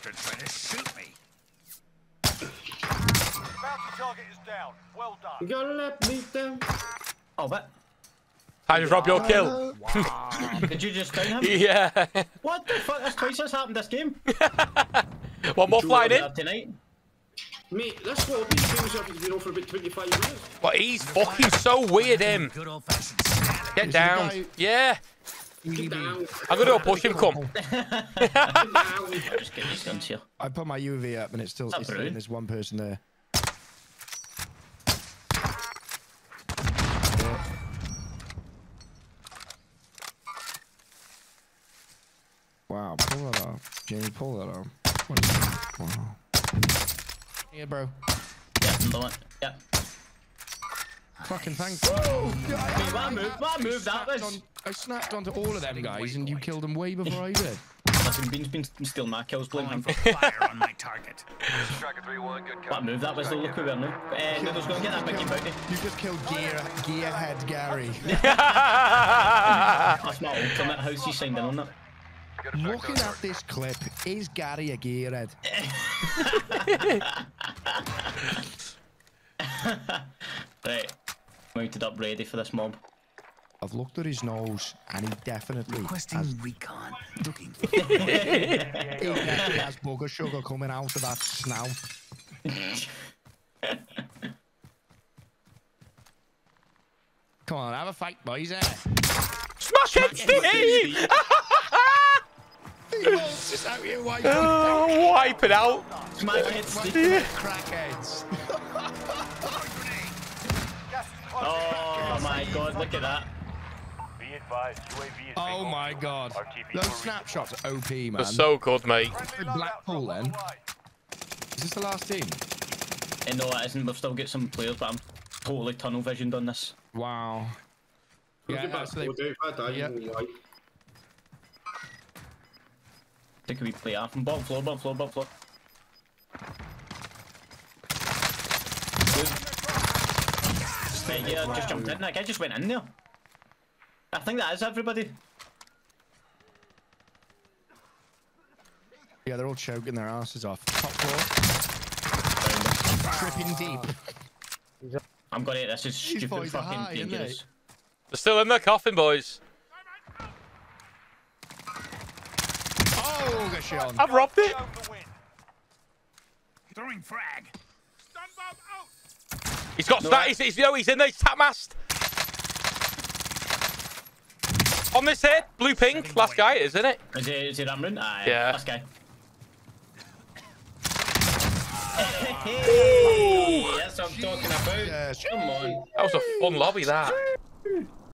bastard trying to shoot me. Bounty target is down. Well done. You gotta let me down. Oh, but. I just robbed your kill. Wow. Did you just down him? Yeah. What the fuck? That's twice that's happened this game. One more flying in. Tonight. Mate, this will be things up has been on for about 25 minutes. But he's fucking so weird, him. Good old-fashioned static. Get down. Yeah. Get down. I'm gonna go push him, come. Get down. Just get these guns here. I put my UV up and it's still there's one person there. Wow, pull that off. Jamie, pull that off. Wow. Yeah, bro. Yeah, another one. Yeah. Fucking thank you. What move that was? I snapped onto all of them guys and you killed them way before I did. Listen, Bean's been stealing my kills, blame him. For fire on my target. Tracker 3-1, good What move that was? Look who we're now. Noodles, go and get that Mickey Bounty. You just killed Gearhead Gary. That's not ultimate house he signed in on that. Looking at this clip, is Gary a gearhead? Right, mounted up ready for this mob. I've looked at his nose and he definitely Requesting has, recon. Looking for he definitely has booger sugar coming out of that snout. Come on, have a fight, boys, eh? Smash it, Steve! Just out here wiping Wipe it out. Smash it, Steve. crackheads. Oh my god, look at that. Be advised, UAV is Oh my god. Those snapshots are OP, man. They're so good, mate. Blackpool, then. Is this the last team? No, it isn't. We've still got some players, but I'm totally tunnel visioned on this. Wow. Yeah, That's so they, yeah. I think we play off from bottom floor. Good. Yeah, just jumped in. That guy just went in there. I think that is everybody. yeah, they're all choking their asses off. Top floor. Tripping deep. I'm gonna hit this is stupid boys are fucking high, aren't they? dangerous. They're still in their coffin, boys. Oh, gosh, on. I've robbed it. throwing frag. Stun bomb out. He's got he's in there. He's tap mast. On this head, blue pink. Last guy, isn't it? Is he Ramron? Yeah. Last guy. That's what I'm talking about. Yes. Come on. That was a fun lobby, that.